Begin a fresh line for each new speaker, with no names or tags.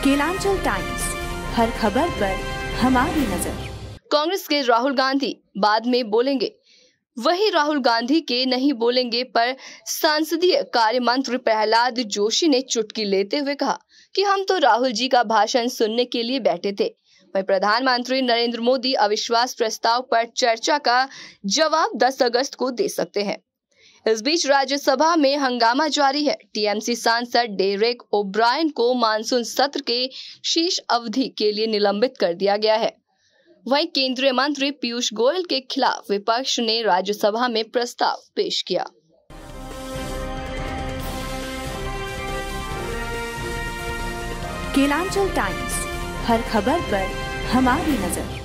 Kelanchal times, हर खबर पर हमारी नजर।
कांग्रेस के राहुल गांधी बाद में बोलेंगे, वही राहुल गांधी के नहीं बोलेंगे पर संसदीय कार्य मंत्री प्रहलाद जोशी ने चुटकी लेते हुए कहा कि हम तो राहुल जी का भाषण सुनने के लिए बैठे थे। वहीं प्रधानमंत्री नरेंद्र मोदी अविश्वास प्रस्ताव पर चर्चा का जवाब 10 अगस्त को दे सकते हैं। इस बीच राज्यसभा में हंगामा जारी है। टीएमसी सांसद डेरेक ओब्रायन को मानसून सत्र के शेष अवधि के लिए निलंबित कर दिया गया है। वहीं केंद्रीय मंत्री पीयूष गोयल के खिलाफ विपक्ष ने राज्यसभा में प्रस्ताव पेश किया।
केलांचल टाइम्स, हर खबर पर हमारी नजर।